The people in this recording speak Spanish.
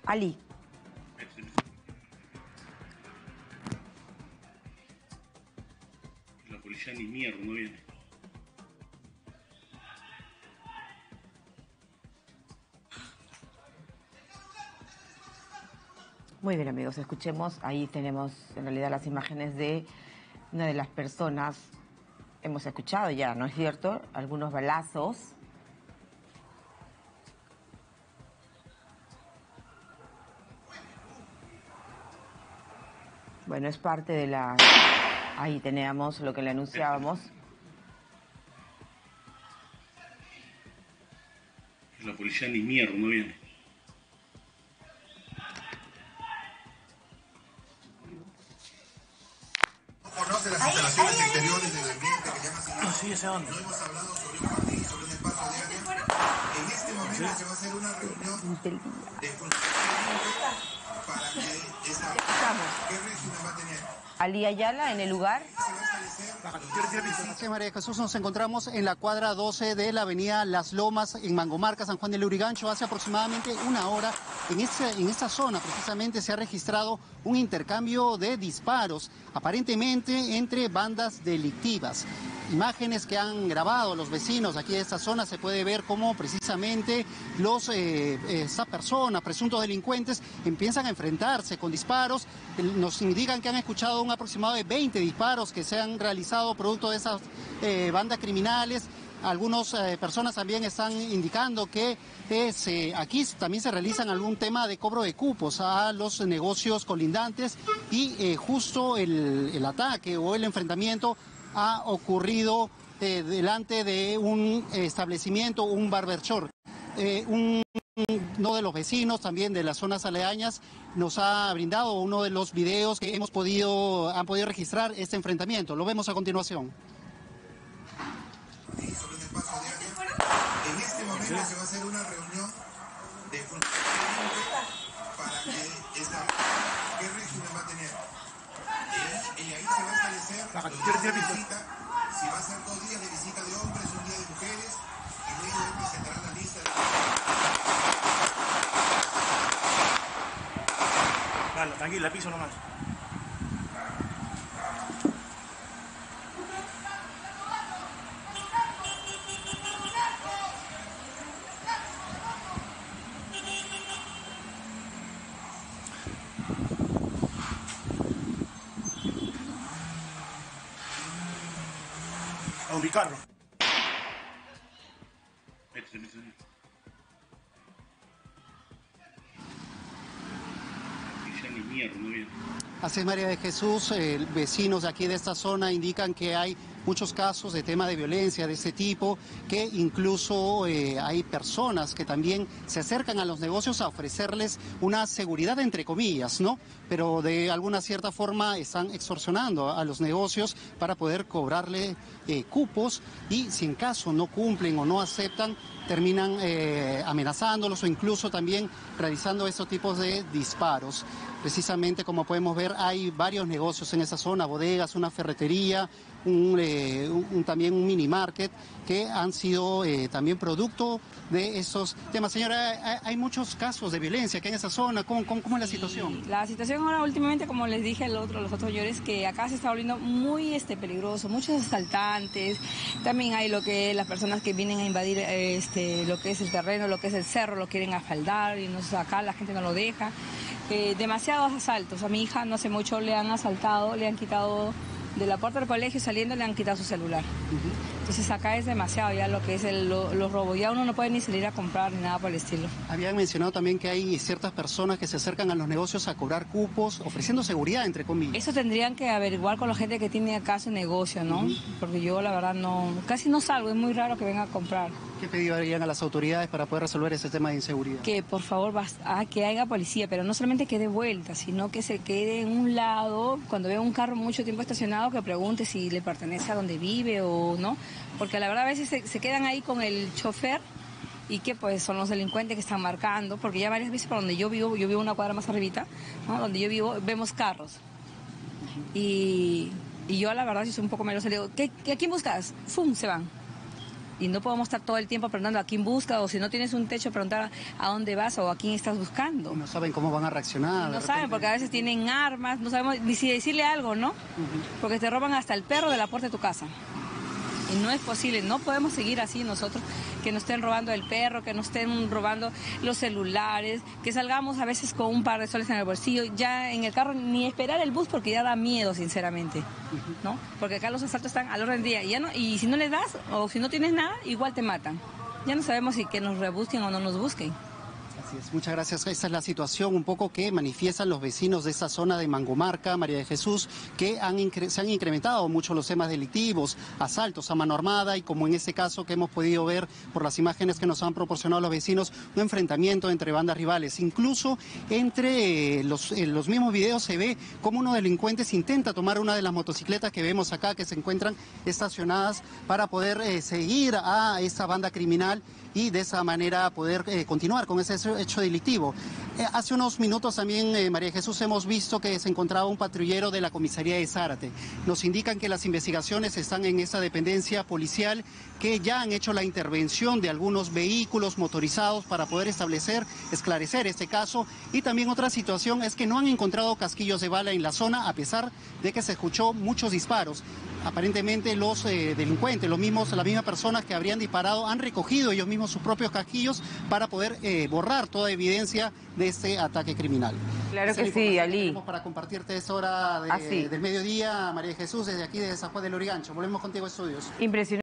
Ali. La policía ni mierda no viene. Muy bien, amigos, escuchemos. Ahí tenemos en realidad las imágenes de una de las personas. Hemos escuchado ya, ¿no es cierto? Algunos balazos. Bueno, es parte de la... Ahí teníamos lo que le anunciábamos. La policía ni mierda no viene. Conoce las instalaciones exteriores del ambiente que llama señor. Sí, ese onda. No hemos hablado sobre una partida, sobre un espacio de área. En este momento se va a hacer una reunión de funcionamiento para que esa... ¿Qué régimen va a tener? Ali Ayala en el lugar. Gracias, María Jesús. Nos encontramos en la cuadra 12 de la avenida Las Lomas, en Mangomarca, San Juan de Lurigancho. Hace aproximadamente una hora, en esta zona precisamente se ha registrado un intercambio de disparos, aparentemente entre bandas delictivas. Imágenes que han grabado los vecinos aquí de esta zona, se puede ver cómo precisamente estas personas, presuntos delincuentes, empiezan a enfrentarse con disparos. Nos indican que han escuchado un aproximado de 20 disparos que se han realizado producto de esas bandas criminales. Algunas personas también están indicando que aquí también se realizan algún tema de cobro de cupos a los negocios colindantes y justo el ataque o el enfrentamiento ha ocurrido delante de un establecimiento, un barbershop. Uno de los vecinos también de las zonas aledañas nos ha brindado uno de los videos que han podido registrar este enfrentamiento. Lo vemos a continuación. En este momento se va a hacer una reunión de funcionamiento para que esa... ¿Qué régimen va a tener? Y ahí se va a establecer los días de visita, si va a ser 2 días de visita de hombres, 1 día de mujeres, y luego él presentará la lista de... Vale, tranquila, piso nomás. A ubicarlo. Ni mierda no viene. Así es, María de Jesús. Vecinos de aquí de esta zona indican que hay muchos casos de tema de violencia de este tipo, que incluso hay personas que también se acercan a los negocios a ofrecerles una seguridad entre comillas, ¿no? Pero de alguna cierta forma están extorsionando a los negocios para poder cobrarle cupos, y si en caso no cumplen o no aceptan, terminan amenazándolos o incluso también realizando estos tipos de disparos. Precisamente, como podemos ver, hay varios negocios en esa zona, bodegas, una ferretería, también un mini market, que han sido también producto de esos temas. Señora, hay muchos casos de violencia aquí en esa zona. ¿Cómo es la situación? La situación ahora últimamente, como les dije los otros señores, que acá se está volviendo muy peligroso, muchos asaltantes. También hay las personas que vienen a invadir lo que es el terreno, lo que es el cerro, lo quieren asfaltar y acá la gente no lo deja. Demasiados asaltos. A mi hija no hace mucho le han asaltado, le han quitado de la puerta del colegio, saliendo le han quitado su celular. Entonces acá es demasiado ya lo que es los robos. Ya uno no puede ni salir a comprar ni nada por el estilo. Habían mencionado también que hay ciertas personas que se acercan a los negocios a cobrar cupos, ofreciendo seguridad, entre comillas. Eso tendrían que averiguar con la gente que tiene acá su negocio, ¿no? Porque yo la verdad casi no salgo, es muy raro que venga a comprar. ¿Qué pedido harían a las autoridades para poder resolver ese tema de inseguridad? Que por favor que haya policía, pero no solamente que dé vuelta, sino que se quede en un lado, cuando vea un carro mucho tiempo estacionado, que pregunte si le pertenece a donde vive o no, porque la verdad a veces se quedan ahí con el chofer y que pues son los delincuentes que están marcando, porque ya varias veces por donde yo vivo una cuadra más arribita, ¿no? Donde yo vivo, vemos carros. Y yo la verdad si soy un poco menos, le digo, ¿a quién buscas? ¡Fum! Se van. y no podemos estar todo el tiempo preguntando a quién busca, o si no tienes un techo, preguntar a dónde vas o a quién estás buscando. No saben cómo van a reaccionar. No saben, porque a veces tienen armas, no sabemos ni si decirle algo, ¿no? Porque te roban hasta el perro de la puerta de tu casa. Y no es posible, no podemos seguir así nosotros, que nos estén robando el perro, que nos estén robando los celulares, que salgamos a veces con un par de soles en el bolsillo, ya en el carro ni esperar el bus porque ya da miedo, sinceramente, ¿no? Porque acá los asaltos están al orden del día, y si no les das o si no tienes nada, igual te matan. Ya no sabemos si que nos rebusquen o no nos busquen. Así es, muchas gracias. Esta es la situación un poco que manifiestan los vecinos de esta zona de Mangomarca, María de Jesús, que se han incrementado mucho los temas delictivos, asaltos a mano armada y, como en este caso que hemos podido ver por las imágenes que nos han proporcionado los vecinos, un enfrentamiento entre bandas rivales. Incluso entre los mismos videos se ve cómo uno de los delincuentes intenta tomar una de las motocicletas que vemos acá, que se encuentran estacionadas, para poder seguir a esta banda criminal y de esa manera poder continuar con ese hecho delictivo. Hace unos minutos también, María Jesús, hemos visto que se encontraba un patrullero de la comisaría de Zárate. Nos indican que las investigaciones están en esa dependencia policial, que ya han hecho la intervención de algunos vehículos motorizados para poder esclarecer este caso. Y también otra situación es que no han encontrado casquillos de bala en la zona, a pesar de que se escuchó muchos disparos. Aparentemente los delincuentes, las mismas personas que habrían disparado, han recogido ellos mismos sus propios casquillos para poder borrar toda evidencia de este ataque criminal. Claro que sí, Ali. Para compartirte esta hora del mediodía, María Jesús, desde aquí de San Juan del Lurigancho. Volvemos contigo a estudios. Impresionante.